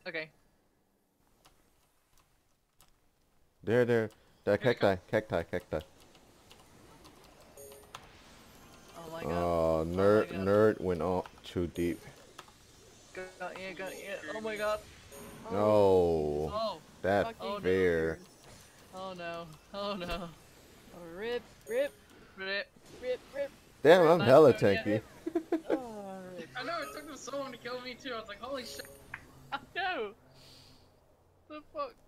Okay. There. The Here they come. cacti. Oh my god. Oh, Oh my god. nerd went on too deep. Got yeah. Oh my god. No, Oh. that Oh Fucking no. fair. tears. Oh no. Oh no. Oh, rip, rip, Rip. rip, rip, Damn, rip, I'm Not hella done yet. tanky. oh, rip. I know, it took them so long to kill me too. I was like, holy shit. No. The fuck.